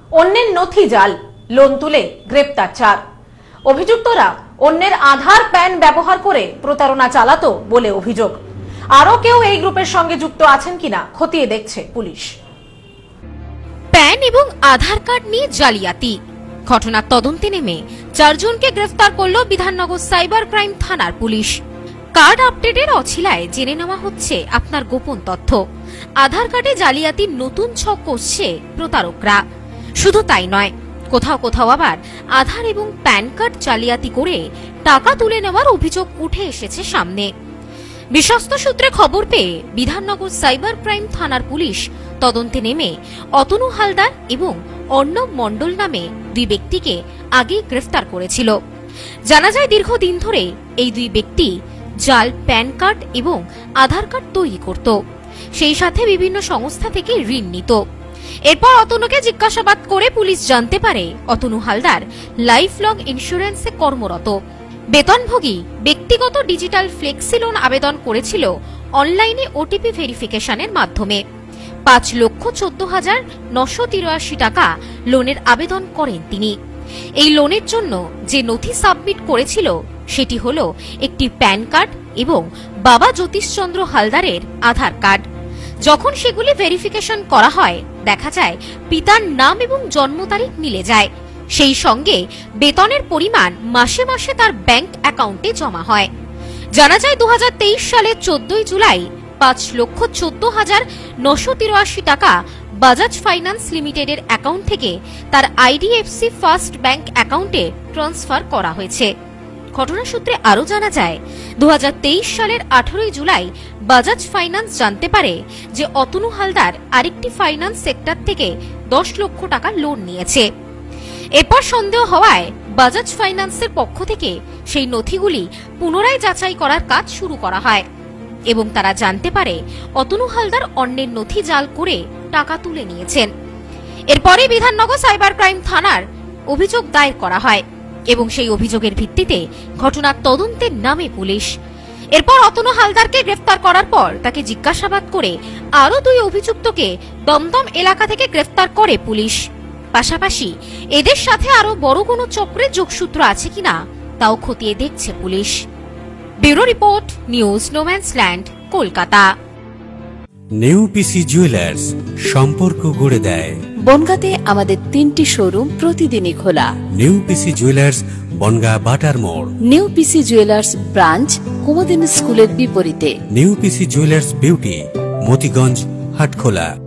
অন্যের নথি জাল, লোন তুলে গ্রেপ্তার 4। অভিযুক্তরা অন্যের আধার প্যান ব্যবহার করে প্রতারণা চালাতো বলে অভিযোগ। আরো কেউ এই গ্রুপের সঙ্গে যুক্ত আছেন কিনা খতিয়ে দেখছে পুলিশ। প্যান এবং আধার কার্ড নিয়ে জালিয়াতি, ঘটনার তদন্তে নেমে 4 জনকে গ্রেফতার করল বিধাননগর সাইবার ক্রাইম থানার পুলিশ। কার্ড আপডেটের অছিলায় জেনে নেওয়া হচ্ছে আপনার গোপন তথ্য। আধার কার্ডে জালিয়াতির নতুন ছক কষছে প্রতারকরা। শুধু তাই নয়, কোথাও কোথাও আবার আধার এবং প্যান কার্ড জালিয়াতি করে টাকা তুলে নেওয়ার অভিযোগ উঠে এসেছে সামনে। বিশ্বস্ত সূত্রে খবর পেয়ে বিধাননগর সাইবার ক্রাইম থানার পুলিশ তদন্তে নেমে অতনু হালদার এবং অর্ণব মণ্ডল নামে 2 ব্যক্তিকে আগে গ্রেফতার করেছিল। জানা যায় দীর্ঘদিন ধরে এই 2 ব্যক্তি জাল প্যান কার্ড এবং আধার কার্ড তৈরি করত, সেই সাথে বিভিন্ন সংস্থা থেকে ঋণ নিত। এরপর অতনুকে জিজ্ঞাসাবাদ করে পুলিশ জানতে পারে অতনু হালদার লাইফ লং ইন্স্যুরেন্সে কর্মরত। বেতনভোগী ব্যক্তিগত ডিজিটাল ফ্লেক্সি লোন আবেদন করেছিল অনলাইনে ওটিপি ভেরিফিকেশনের মাধ্যমে। 5,14,983 টাকা লোনের আবেদন করেন তিনি। এই লোনের জন্য যে নথি সাবমিট করেছিল সেটি হল একটি প্যান কার্ড এবং বাবা জ্যোতিষচন্দ্র হালদারের আধার কার্ড। যখন সেগুলি ভেরিফিকেশন করা হয় দেখা যায় পিতার নাম এবং জন্ম তারিখ মিলে যায়। সেই সঙ্গে বেতনের পরিমাণ মাসে মাসে তার ব্যাংক অ্যাকাউন্টে জমা হয়। জানা যায় 2023 সালের 14 জুলাই 5,14,983 টাকা বাজাজ ফাইন্যান্স লিমিটেডের অ্যাকাউন্ট থেকে তার আইডিএফসি ফার্স্ট ব্যাংক অ্যাকাউন্টে ট্রান্সফার করা হয়েছে। ঘটনা সূত্রে আরও জানা যায় 2023 সালের 18 জুলাই বাজাজ ফাইন্যান্স জানতে পারে যে অতনু হালদার আরেকটি ফাইন্যান্স সেক্টর থেকে 10 লক্ষ টাকা লোন নিয়েছে। এরপর সন্দেহ হওয়ায় বাজাজ ফাইন্যান্সের পক্ষ থেকে সেই নথিগুলি পুনরায় যাচাই করার কাজ শুরু করা হয় এবং তারা জানতে পারে অতনু হালদার অন্যের নথি জাল করে টাকা তুলে নিয়েছেন। এরপরে বিধাননগর সাইবার ক্রাইম থানার অভিযোগ দায়ের করা হয় এবং সেই অভিযোগের ভিত্তিতে ঘটনার তদন্তের নামে পুলিশ। এরপর অতনু হালদারকে গ্রেফতার করার পর তাকে জিজ্ঞাসাবাদ করে আরো 2 অভিযুক্তকে দমদম এলাকা থেকে গ্রেফতার করে পুলিশ। পাশাপাশি এদের সাথে আরো বড় কোনো চক্রের যোগসূত্র আছে কিনা তাও খতিয়ে দেখছে পুলিশ। Bureau report, news no man's land, Kolkata. New PC jewellers, সম্পর্ক গড়ে দেয়। বনগাঁতে আমাদের 3টি শোরুম প্রতিদিনই খোলা। নিউ পিসি জুয়েলার্স, বনগাঁ বাটার মোড়। New PC jewellers branch Kumudini স্কুলের বিপরীতে। New PC jewellers beauty, Motiganj, Hatkhola.